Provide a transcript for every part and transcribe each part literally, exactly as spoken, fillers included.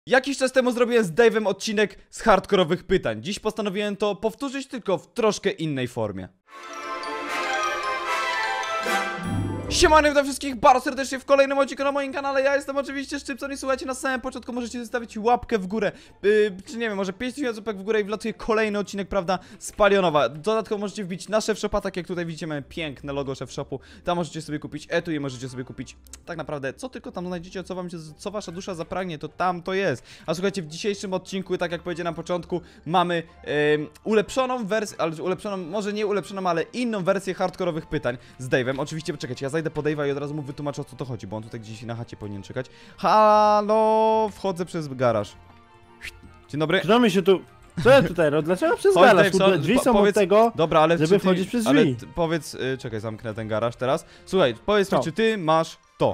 Jakiś czas temu zrobiłem z Dave'em odcinek z hardkorowych pytań. Dziś postanowiłem to powtórzyć, tylko w troszkę innej formie. Siemano, witam wszystkich bardzo serdecznie w kolejnym odcinku na moim kanale. Ja jestem oczywiście Szczypson i słuchajcie, na samym początku możecie zostawić łapkę w górę, yy, czy nie wiem, może pięć tysięcy łapek w górę i wlatuje kolejny odcinek, prawda, z Palionowa. Dodatkowo możecie wbić na Chef Shopa, tak jak tutaj widzicie, mamy piękne logo Chef Shopu. Tam możecie sobie kupić etui, możecie sobie kupić tak naprawdę co tylko tam znajdziecie, co wam się, co wasza dusza zapragnie, to tam to jest. A słuchajcie, w dzisiejszym odcinku, tak jak powiedziałem na początku, mamy yy, ulepszoną wersję, ale ulepszoną, może nie ulepszoną, ale inną wersję hardkorowych pytań z Dave'em. Oczywiście, poczekajcie, ja zajdę po Dave'a i od razu mu wytłumaczę, o co to chodzi, bo on tutaj gdzieś na chacie powinien czekać. Halo, wchodzę przez garaż. Dzień dobry. Przynajmniej się tu... Co ja tutaj robię? Dlaczego przez Chodź, garaż? Dave, drzwi są powiedz, od tego, dobra, ale żeby ty, wchodzić przez ale drzwi. powiedz, yy, czekaj, zamknę ten garaż teraz. Słuchaj, powiedz Co? mi, czy ty masz to?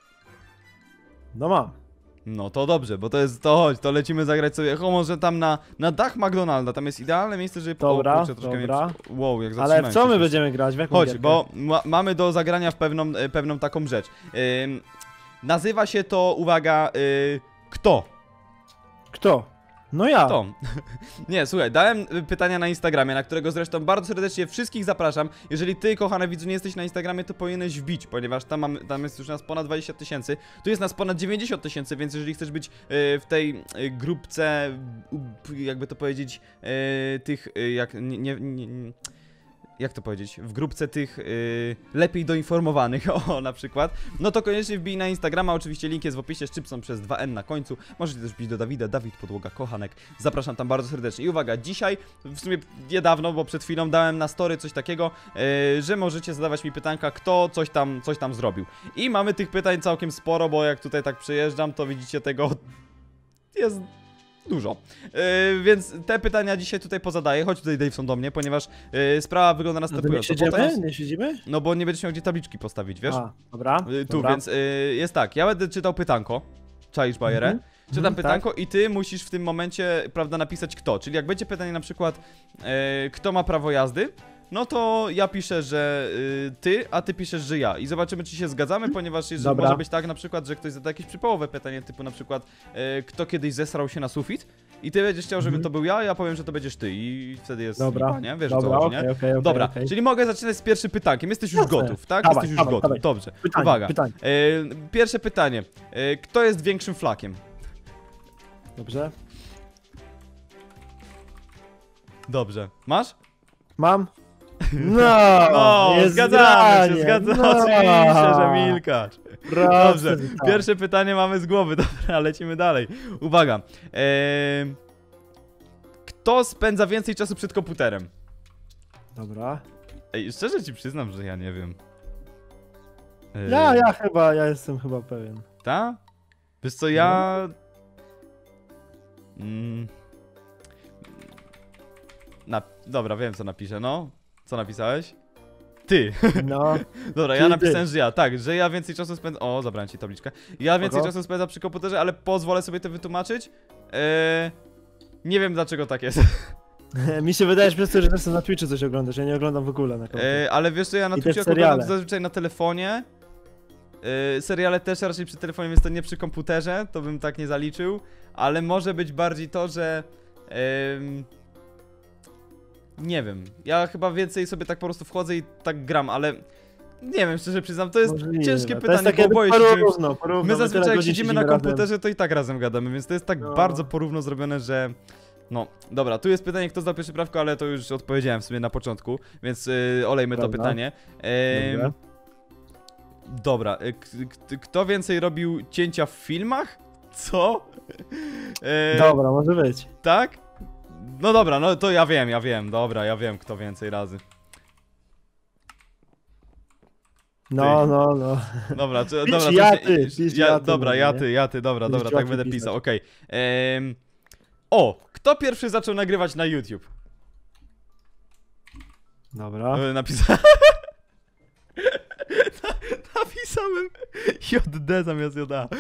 No mam. No to dobrze, bo to jest, to chodź, to lecimy zagrać sobie, o może tam na, na dach McDonalda, tam jest idealne miejsce, żeby... Dobra, o, kurczę, troszkę dobra. mnie, wow, jak Ale w co my się będziemy grać? W jaką Chodź, gierkę? bo ma, mamy do zagrania w pewną, e, pewną taką rzecz. Ym, nazywa się to, uwaga, y, kto? Kto? No ja. Kto? Nie, słuchaj, dałem pytania na Instagramie, na którego zresztą bardzo serdecznie wszystkich zapraszam. Jeżeli ty, kochany widzu, nie jesteś na Instagramie, to powinieneś wbić, ponieważ tam, mamy, tam jest już nas ponad dwadzieścia tysięcy. Tu jest nas ponad dziewięćdziesiąt tysięcy, więc jeżeli chcesz być y, w tej y, grupce, y, jakby to powiedzieć, y, tych, y, jak nie, nie, nie jak to powiedzieć, w grupce tych yy, lepiej doinformowanych, o na przykład, no to koniecznie wbij na Instagrama, oczywiście link jest w opisie, Szczypson przez dwa N na końcu, możecie też wbić do Dawida, Dawid Podłoga Kochanek, zapraszam tam bardzo serdecznie. I uwaga, dzisiaj, w sumie niedawno, bo przed chwilą dałem na story coś takiego, yy, że możecie zadawać mi pytanka, kto coś tam, coś tam zrobił. I mamy tych pytań całkiem sporo, bo jak tutaj tak przejeżdżam, to widzicie tego, jest... dużo, yy, więc te pytania dzisiaj tutaj pozadaję. Chodź tutaj, Dave'son, do mnie, ponieważ yy, sprawa wygląda następująco. Nie siedzimy? Nie siedzimy? No bo nie będziesz miał gdzie tabliczki postawić, wiesz? A, dobra, yy, tu, dobra. więc yy, jest tak, ja będę czytał pytanko, czaisz bajerę? Mhm. Czytam Mhm, pytanko tak. i ty musisz w tym momencie, prawda, napisać kto. Czyli jak będzie pytanie na przykład, yy, kto ma prawo jazdy, no to ja piszę, że y, ty, a ty piszesz, że ja. I zobaczymy, czy się zgadzamy, ponieważ jeżeli Dobra. może być tak na przykład, że ktoś zada jakieś przypałowe pytanie, typu na przykład y, kto kiedyś zesrał się na sufit i ty będziesz chciał, żeby Mhm. to był ja, ja powiem, że to będziesz ty i wtedy jest Dobra. lipa, nie? Wiesz, Dobra, o co chodzi, okay, nie? okay, okay, Dobra, okay. czyli mogę zaczynać z pierwszym pytankiem. Jesteś już Jasne. gotów, tak? Dawaj, Jesteś już dawaj, gotów, dawaj. dobrze. Pytanie, Uwaga, pytanie. Y, pierwsze pytanie. Y, kto jest większym flakiem? Dobrze. Dobrze. Masz? Mam. No, No, jest zgadzamy się, granie. zgadzamy No. oczywiście, że milkasz. Proste, Dobrze, tak. pierwsze pytanie mamy z głowy, dobra, lecimy dalej. Uwaga. Eee, kto spędza więcej czasu przed komputerem? Dobra. Ej, szczerze ci przyznam, że ja nie wiem. Eee, Ja, ja chyba, ja jestem chyba pewien. Ta? Wiesz co, ja... Mm. Na... Dobra, wiem co napiszę, no. Co napisałeś? Ty. No. Dobra, Ty, ja napisałem, ty. że ja, tak, że ja więcej czasu spędzam... O, zabrałem ci tabliczkę. Ja więcej Spoko. czasu spędzam przy komputerze, ale pozwolę sobie to wytłumaczyć. Eee, nie wiem dlaczego tak jest. Mi się wydaje, że przez to, że czasem na Twitchu coś oglądasz, ja nie oglądam w ogóle na komputerze. Eee, ale wiesz co, ja na I Twitchu też oglądam seriale. zazwyczaj na telefonie. Eee, seriale też raczej przy telefonie, więc to nie przy komputerze, to bym tak nie zaliczył. Ale może być bardziej to, że... Eee, nie wiem, ja chyba więcej sobie tak po prostu wchodzę i tak gram, ale... Nie wiem, szczerze przyznam, to jest Możliwe. ciężkie To pytanie, jest takie bo boję się, że już... porówno, porówno. My zazwyczaj tyle jak godzin siedzimy na razem. komputerze, to i tak razem gadamy, więc to jest tak No. bardzo porówno zrobione, że... No, dobra, tu jest pytanie, kto zdał pierwszy prawko, ale to już odpowiedziałem w sumie na początku, więc yy, olejmy Prawda. to pytanie. Ehm, Dobra. dobra, y, k- k- kto więcej robił cięcia w filmach? Co? Eee, Dobra, może być. Tak? No dobra, no to ja wiem, ja wiem, dobra, ja wiem kto więcej razy. No, no, no. Dobra, czy, Pisz dobra, ja to- ty, pisz ja, ja ty, dobra, ja nie? ty, ja ty, dobra, Będziesz dobra, tak łatwiej będę pisać. pisał, okej. Em, O, kto pierwszy zaczął nagrywać na YouTube? Dobra. E, Napisałem... Napisałem J D zamiast J A.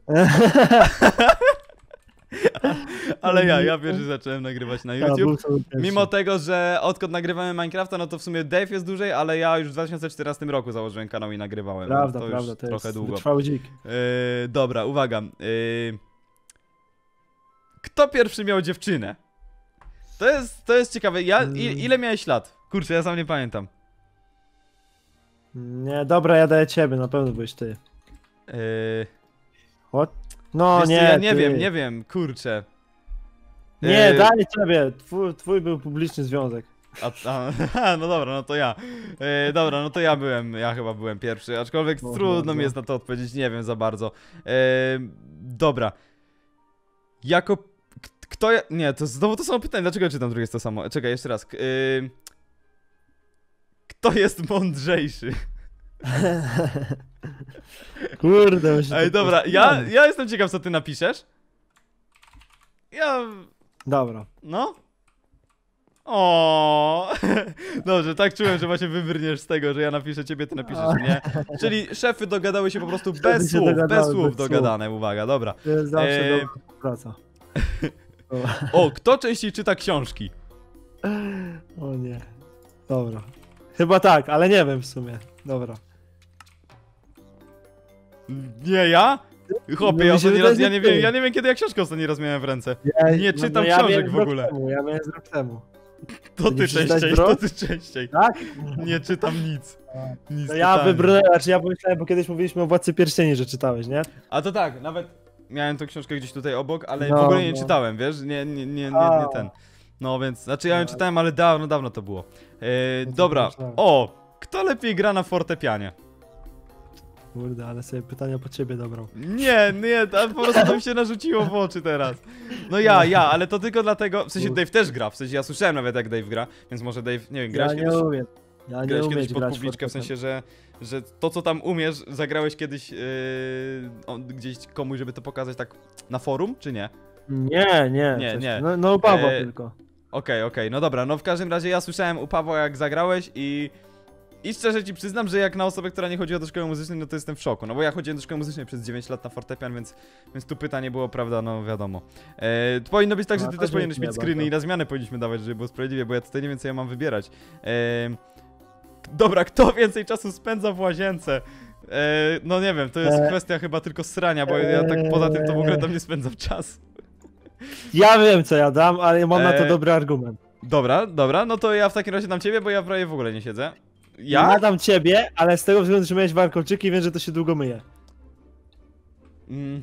Ale ja, ja pierwszy zacząłem nagrywać na YouTube. Mimo tego, że odkąd nagrywamy Minecrafta, no to w sumie Dave jest dłużej, ale ja już w dwa tysiące czternastym roku założyłem kanał i nagrywałem. Prawda, to prawda, już to trochę jest długo. wytrwały dzik. Yy, dobra, uwaga. Yy, kto pierwszy miał dziewczynę? To jest, to jest ciekawe. Ja, i, ile miałeś lat? Kurczę, ja sam nie pamiętam. Nie, dobra, ja daję ciebie, na pewno byłeś ty. Yy... What? No Wiesz co, nie, ja nie ty. wiem, nie wiem, kurczę. Nie, Yy, daję ciebie, twój, twój był publiczny związek. A, a, no dobra, no to ja. Yy, dobra, no to ja byłem, ja chyba byłem pierwszy, aczkolwiek No, trudno no, mi no. jest na to odpowiedzieć, nie wiem za bardzo. Yy, dobra. Jako... k- Kto ja... Nie, to znowu to samo pytanie, dlaczego ja czytam drugie jest to samo? Czekaj, jeszcze raz. K- Yy, kto jest mądrzejszy? Kurde, myślę, Ej, to dobra, jest ja, plan. ja jestem ciekaw, co ty napiszesz. Ja... Dobra. No? O, dobrze, tak czułem, że właśnie wybrniesz z tego, że ja napiszę ciebie, ty napiszesz mnie. Czyli szefy dogadały się po prostu Szefy bez się słów, bez dogadały, słów bez słów. dogadane, uwaga, dobra. To jest zawsze Eee. dobra praca. O, kto częściej czyta książki? O nie. Dobra. Chyba tak, ale nie wiem w sumie. Dobra. Nie ja? Chłopie, No ja, mi się ostatni wydaje, raz, ja że nie ty. wiem, ja nie wiem kiedy ja książkę ostatni raz miałem w ręce. Ja, Nie czytam ja książek miałem w rok ogóle. Temu, ja miałem z rok temu. To nie ty przeczytałeś częściej, w to rok? ty częściej. Tak? Nie czytam nic. Nic To ja totalnie. wybrałem, znaczy ja pomyślałem, bo kiedyś mówiliśmy o Władcy Pierścieni, że czytałeś, nie? A to tak, nawet miałem tą książkę gdzieś tutaj obok, ale w No, ogóle nie no. czytałem, wiesz? Nie, nie, nie, nie, nie A. ten. No więc, znaczy ja ją No. czytałem, ale dawno, dawno to było. E, No to dobra, myślałem. o! Kto lepiej gra na fortepianie? Kurde, ale sobie pytania po ciebie dobrą. Nie, nie, to po prostu to mi się narzuciło w oczy teraz. No ja, ja, ale to tylko dlatego, w sensie Dave też gra, w sensie ja słyszałem nawet jak Dave gra, więc może Dave, nie wiem, grałeś Ja nie kiedyś? umiem. Ja nie Grałeś umiem kiedyś pod grać publiczkę, w fortepian. sensie, że, że to co tam umiesz, zagrałeś kiedyś yy, o, gdzieś komuś, żeby to pokazać tak na forum, czy nie? Nie, nie. Nie, coś- nie. No, no Pawła E, tylko. Okej, okej, no dobra, no w każdym razie ja słyszałem u Pawła jak zagrałeś i... I szczerze ci przyznam, że jak na osobę, która nie chodziła do szkoły muzycznej, no to jestem w szoku. No bo ja chodziłem do szkoły muzycznej przez dziewięć lat na fortepian, więc, więc tu pytanie było, prawda, no wiadomo. E, to powinno być tak, że No, ty to też powinieneś dziękuję mieć screeny bardzo. i na zmianę powinniśmy dawać, żeby było sprawiedliwie, bo ja tutaj nie wiem, co ja mam wybierać. E, dobra, kto więcej czasu spędza w łazience? E, no nie wiem, to jest E, kwestia chyba tylko srania, bo ja tak poza tym to w ogóle tam nie spędzam czas. Ja wiem co ja dam, ale mam na to E, dobry argument. Dobra, dobra, no to ja w takim razie dam ciebie, bo ja prawie w ogóle nie siedzę. Ja Ja? dam ciebie, ale z tego względu, że miałeś warkoczyki i wiem, że to się długo myje. Mm.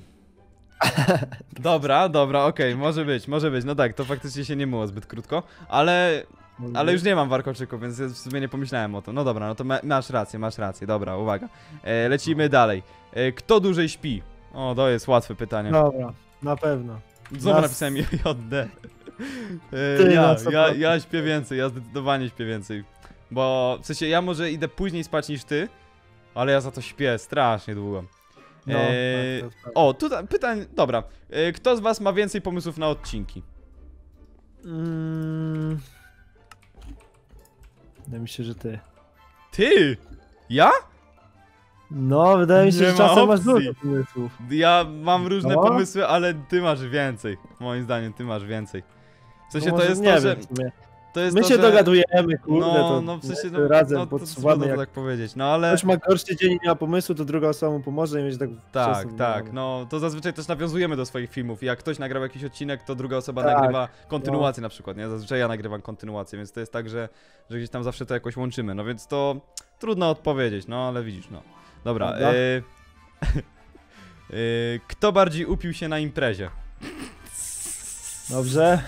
Dobra, dobra, okej, może być, może być. No tak, to faktycznie się nie myło zbyt krótko, ale, ale już nie mam warkoczyków, więc ja w sumie nie pomyślałem o tym. No dobra, no to ma, masz rację, masz rację, dobra, uwaga. E, lecimy dalej. E, kto dłużej śpi? O, to jest łatwe pytanie. Dobra, na pewno. Znowu nas- napisałem J D. E, Ty, ja, no co ja, to? ja śpię więcej, ja zdecydowanie śpię więcej. Bo w sensie ja może idę później spać niż ty, ale ja za to śpię strasznie długo. No, Eee, tak, to jest prawda. O, tutaj pytań, dobra. E, Kto z was ma więcej pomysłów na odcinki? Mm... Wydaje mi się, że ty. Ty! Ja? No, wydaje mi się, Nie że ma czasem masz opcji. dużo pomysłów. Ja mam różne No. pomysły, ale ty masz więcej. Moim zdaniem, ty masz więcej. W sensie No to może jest nie to, że... wiem, w sumie. To jest My to, się że... dogadujemy, kurde, No, to no w sensie, no, razem no, to podsuwamy. trudno to Jak tak powiedzieć, no ale... ktoś ma gorszy dzień i nie ma pomysłu, to druga osoba mu pomoże i będzie tak Tak, wszyscy tak, wygramy. no to zazwyczaj też nawiązujemy do swoich filmów. Jak ktoś nagrał jakiś odcinek, to druga osoba Tak, nagrywa kontynuację na przykład, nie? Zazwyczaj ja nagrywam kontynuację, więc to jest tak, że, że gdzieś tam zawsze to jakoś łączymy, no więc to trudno odpowiedzieć, no ale widzisz, no. Dobra, Dobra. y... y... kto bardziej upił się na imprezie? Dobrze.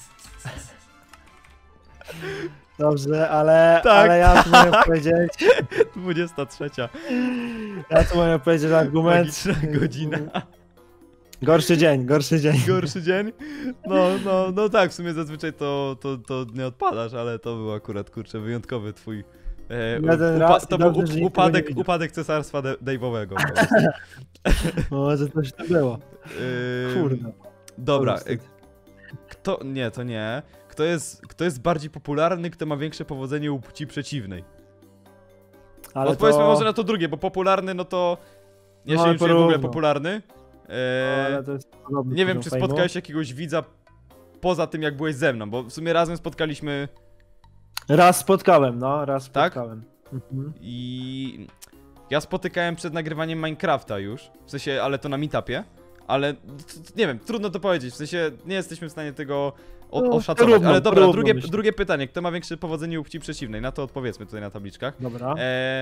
Dobrze, ale, Tak. ale ja tu mogę powiedzieć, dwudziesta trzecia. ja tu mogę powiedzieć argument. Magiczna godzina. Gorszy dzień, gorszy dzień. Gorszy dzień? No, no, no tak, w sumie zazwyczaj to, to, to nie odpadasz, ale to był akurat, kurczę, wyjątkowy twój... E, Jeden upa- raz i to był dobrze, up- że nikt tego nie upadek, widział. upadek cesarstwa de- Dave'owego. Może coś tam było. Ym, Kurde. Dobra, Kurde, e, kto... Nie, to nie. Kto jest, kto jest bardziej popularny, kto ma większe powodzenie u płci przeciwnej? Ale Odpowiedzmy to... może na to drugie, bo popularny, no to... Ja No, się ale nie czuję w ogóle porówno. popularny. No, E, ale to jest podobny nie wiem, poziom czy fejmu. spotkałeś jakiegoś widza poza tym, jak byłeś ze mną, bo w sumie razem spotkaliśmy... Raz spotkałem, no, raz Tak? spotkałem. Mhm. I ja spotykałem przed nagrywaniem Minecrafta już, w sensie, ale to na meetupie, ale t- t- nie wiem, trudno to powiedzieć, w sensie nie jesteśmy w stanie tego o, No, oszacować. trudno, Ale dobra, trudno, drugie, myślę. drugie pytanie, kto ma większe powodzenie u płci przeciwnej? Na to odpowiedzmy tutaj na tabliczkach. Dobra. Eee...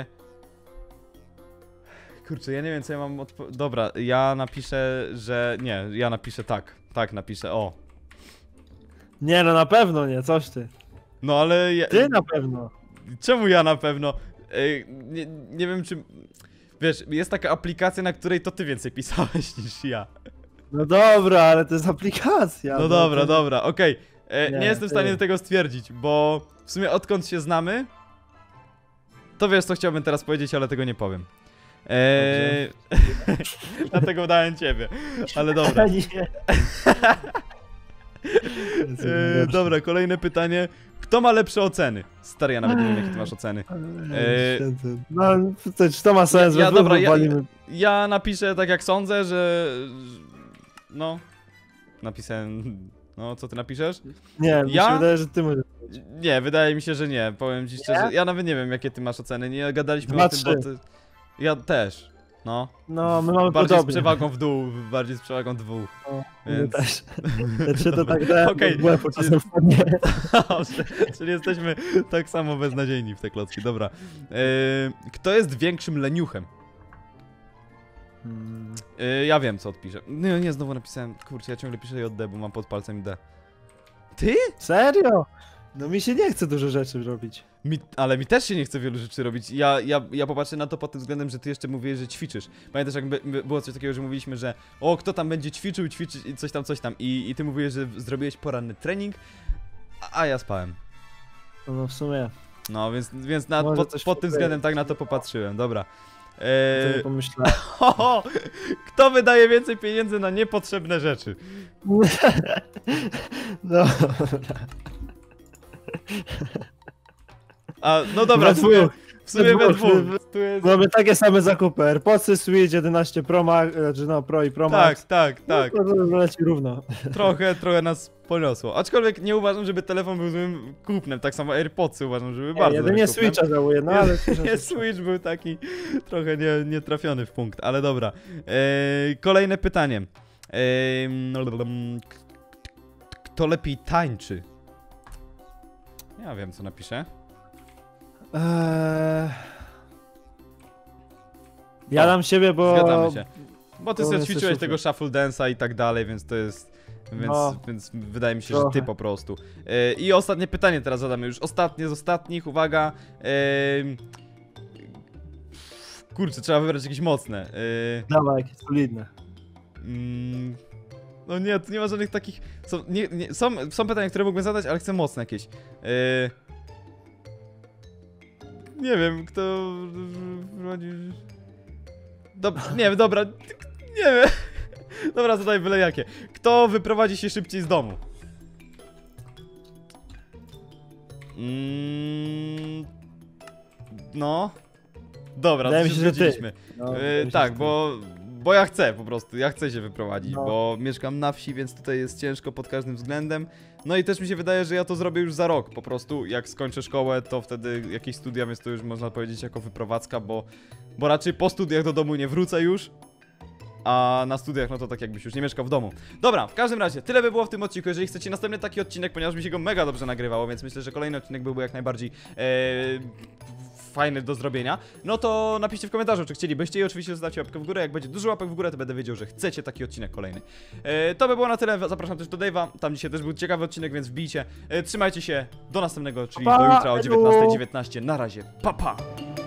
Kurczę, ja nie wiem co ja mam odpo... Dobra, ja napiszę, że... Nie, ja napiszę tak. Tak napiszę, o. Nie, no na pewno nie, coś ty. No ale... Ja... Ty na pewno. Czemu ja na pewno? Ej, nie, nie wiem czy... Wiesz, jest taka aplikacja, na której to ty więcej pisałeś niż ja. No dobra, ale to jest aplikacja. No dobra, to... dobra, okej. E, Nie, Nie, jestem w stanie ty. tego stwierdzić, bo w sumie odkąd się znamy, to wiesz co chciałbym teraz powiedzieć, ale tego nie powiem. Eee... Dlatego dałem ciebie, ale dobra. Nie. Eee, dobra, kolejne pytanie. Kto ma lepsze oceny? Stary, ja nawet nie wiem jakie ty masz oceny. Eee, No, to, czy to ma sens? Ja, ja, Wy- dobra, ja, walimy- ja napiszę tak jak sądzę, że... No... Napisałem... No, co ty napiszesz? Nie, mi Ja? się wydaje, że ty możesz. Nie, wydaje mi się, że nie. Powiem ci szczerze. Ja nawet nie wiem, jakie ty masz oceny. Nie gadaliśmy Dwa, o tym, bo trzy. ty... Ja też. No. No, my mamy Bardziej z podobnie. przewagą w dół, bardziej z przewagą dwóch. No, Więc- my też. Czy to tak dałem Okej. okay. Łeb, czasem wpadnie. Dobrze, czyli jesteśmy tak samo beznadziejni w te klocki. Dobra. Yy, kto jest większym leniuchem? Hmm. Yy, ja wiem, co odpiszę. Nie, nie, znowu napisałem. Kurczę, ja ciągle piszę J D, bo mam pod palcem D. Ty? Serio? No mi się nie chce dużo rzeczy robić. Mi, ale mi też się nie chce wielu rzeczy robić. Ja, ja, ja popatrzę na to pod tym względem, że ty jeszcze mówiłeś, że ćwiczysz. Pamiętasz, jak by, by było coś takiego, że mówiliśmy, że o, kto tam będzie ćwiczył, ćwiczyć i coś tam, coś tam. I, i ty mówiłeś, że zrobiłeś poranny trening, a, a ja spałem. No, no w sumie, No, więc, więc na, Może pod, coś pod tym tutaj względem tak na to popatrzyłem, dobra. to nie Eee, pomyślałem. ho, ho, kto wydaje więcej pieniędzy na niepotrzebne rzeczy? No, A, no dobra, We w sumie, dwóch. w sumie we We dwóch. dwóch. Tu jest... mamy takie same zakupy. AirPodsy, Switch jedenaście Pro Max, znaczy no Pro i Pro Tak, Max. tak, tak. No, to leci równo. Trochę, trochę nas poniosło. Aczkolwiek nie uważam, żeby telefon był złym kupnem. Tak samo AirPodsy uważam, że były Nie, bardzo jedynie złym kupnem. Switcha żałuję, no ale... Nie, Switch był taki trochę nie, nietrafiony w punkt, ale dobra. Eee, kolejne pytanie. Eee, no, k- kto lepiej tańczy? Ja wiem, co napiszę. Eee... Ja dam siebie, bo... Zgadzamy się. Bo ty bo sobie jesteś ćwiczyłeś super. tego shuffle dance'a i tak dalej, więc to jest... Więc, No, więc wydaje mi się, że ty trochę. po prostu. E, I ostatnie pytanie teraz zadamy, już ostatnie z ostatnich, uwaga. E, kurczę, trzeba wybrać jakieś mocne. E, Dawaj, jakieś solidne. mm, no nie, tu nie ma żadnych takich... Są, nie, nie, są, są pytania, które mógłbym zadać, ale chcę mocne jakieś. E, nie wiem, kto... Dob nie wiem, dobra, nie wiem. Dobra, zadaj byle jakie. Kto wyprowadzi się szybciej z domu? Mm, no. Dobra, Wydaje to mi się się, że ty. zgodziliśmy. No, Yy, wydaje mi się, tak, że ty. bo, bo ja chcę po prostu, ja chcę się wyprowadzić, No. bo mieszkam na wsi, więc tutaj jest ciężko pod każdym względem. No i też mi się wydaje, że ja to zrobię już za rok, po prostu jak skończę szkołę, to wtedy jakieś studia, więc to już można powiedzieć jako wyprowadzka, bo, bo raczej po studiach do domu nie wrócę już. A na studiach, no to tak jakbyś już nie mieszkał w domu. Dobra, w każdym razie, tyle by było w tym odcinku. Jeżeli chcecie następny taki odcinek, ponieważ mi się go mega dobrze nagrywało, więc myślę, że kolejny odcinek byłby jak najbardziej e, fajny do zrobienia, no to napiszcie w komentarzu, czy chcielibyście i oczywiście zostawcie łapkę w górę. Jak będzie dużo łapek w górę, to będę wiedział, że chcecie taki odcinek kolejny. E, to by było na tyle, zapraszam też do Dave'a, tam dzisiaj też był ciekawy odcinek, więc wbijcie. E, trzymajcie się, do następnego, czyli Pa, do jutra o elu. dziewiętnastej dziewiętnaście. Na razie, pa pa!